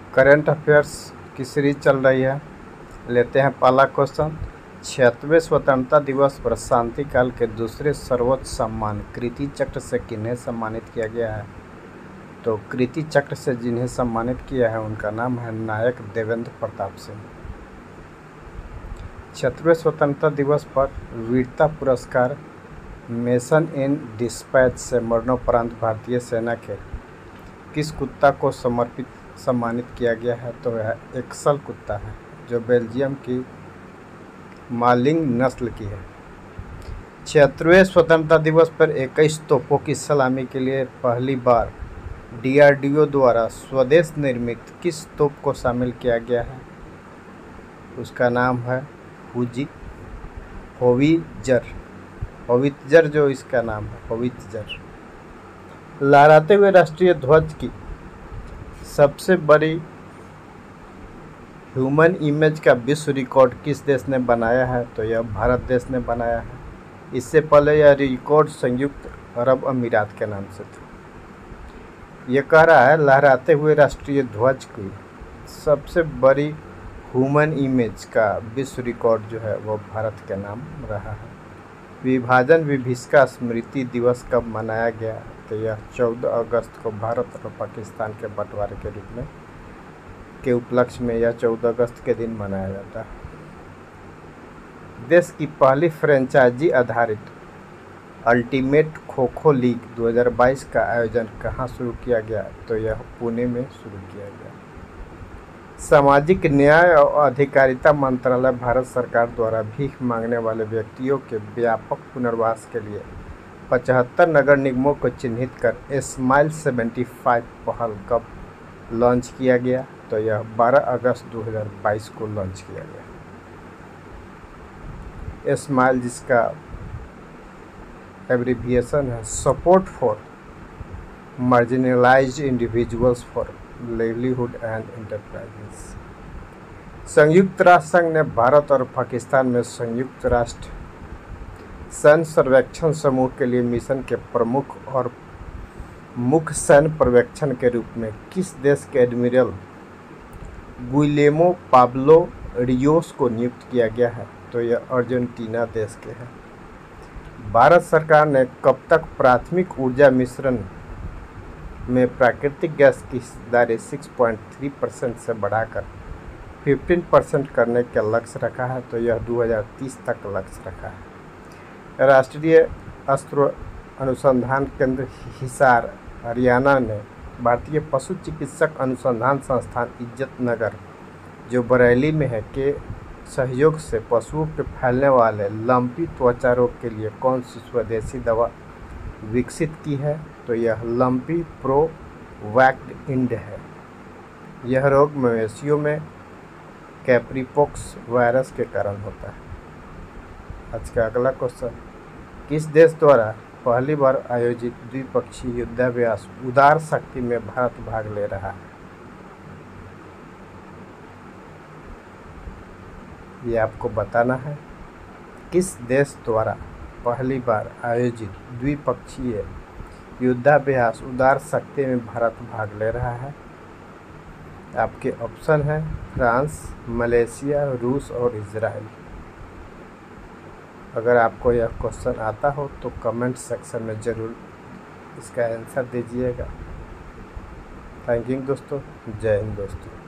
Current affairs की series चल रही है। लेते हैं पहला क्वेश्चन। 76वें स्वतंत्रता दिवस पर शांति काल के दूसरे सर्वोच्च सम्मान कीर्ति चक्र से किन्हें सम्मानित किया गया है? तो कीर्ति चक्र से जिन्हें सम्मानित किया है उनका नाम है नायक देवेंद्र प्रताप सिंह। 76वें स्वतंत्रता दिवस पर वीरता पुरस्कार मिशन इन डिस्पैच से मरणोपरांत भारतीय सेना के किस कुत्ता को सम्मानित किया गया है? तो यह एक्सल कुत्ता है जो बेल्जियम की मालिंग नस्ल की है। 76वें स्वतंत्रता दिवस पर 21 तोपों की सलामी के लिए पहली बार DRDO द्वारा स्वदेश निर्मित किस तोप को शामिल किया गया है? उसका नाम है होवित्जर जो इसका नाम है होवित्जर। लहराते हुए राष्ट्रीय ध्वज की सबसे बड़ी ह्यूमन इमेज का विश्व रिकॉर्ड किस देश ने बनाया है? तो यह भारत देश ने बनाया है। इससे पहले यह रिकॉर्ड संयुक्त अरब अमीरात के नाम से था। यह कह रहा है लहराते हुए राष्ट्रीय ध्वज की सबसे बड़ी ह्यूमन इमेज का विश्व रिकॉर्ड जो है वो भारत के नाम रहा है। विभाजन विभीषका स्मृति दिवस कब मनाया गया? तो यह 14 अगस्त को भारत और पाकिस्तान के बंटवारे के रूप में के उपलक्ष्य में यह 14 अगस्त के दिन मनाया जाता है। देश की पहली फ्रेंचाइजी आधारित अल्टीमेट खो खो लीग 2022 का आयोजन कहाँ शुरू किया गया? तो यह पुणे में शुरू किया गया। सामाजिक न्याय और अधिकारिता मंत्रालय भारत सरकार द्वारा भीख मांगने वाले व्यक्तियों के व्यापक पुनर्वास के लिए 75 नगर निगमों को चिन्हित कर स्माइल 75 पहल कब लॉन्च किया गया? तो यह 12 अगस्त 2022 को लॉन्च किया गया। स्माइल जिसका एब्रिविएशन है support for marginalized individuals for livelihood and enterprises. संयुक्त राष्ट्र संघ ने भारत और पाकिस्तान में संयुक्त राष्ट्र सैन्य सर्वेक्षण समूह के लिए मिशन के प्रमुख और मुख्य सैन्य पर्यवेक्षण के रूप में किस देश के एडमिरल गुइलेमो पाब्लो रियोस को नियुक्त किया गया है? तो यह अर्जेंटीना देश के हैं। भारत सरकार ने कब तक प्राथमिक ऊर्जा मिश्रण में प्राकृतिक गैस की हिस्सेदारी 6.3% से बढ़ाकर 15% करने का लक्ष्य रखा है? तो यह 2030 तक लक्ष्य रखा है। राष्ट्रीय अस्त्र अनुसंधान केंद्र हिसार हरियाणा ने भारतीय पशु चिकित्सक अनुसंधान संस्थान इज्जत नगर जो बरेली में है के सहयोग से पशुओं के फैलने वाले लंपी त्वचा रोग के लिए कौन सी स्वदेशी दवा विकसित की है? तो यह लंपी प्रोवैक्ड इंड है। यह रोग मवेशियों में कैप्रीपॉक्स वायरस के कारण होता है। आज का अगला क्वेश्चन। किस देश द्वारा पहली बार आयोजित द्विपक्षीय युद्धाभ्यास उदार शक्ति में भारत भाग ले रहा है? ये आपको बताना है। किस देश द्वारा पहली बार आयोजित द्विपक्षीय युद्धाभ्यास उदार शक्ति में भारत भाग ले रहा है? आपके ऑप्शन है फ्रांस, मलेशिया, रूस और इजराइल। अगर आपको यह क्वेश्चन आता हो तो कमेंट सेक्शन में ज़रूर इसका आंसर दीजिएगा। थैंक यू दोस्तों। जय हिंद दोस्तों।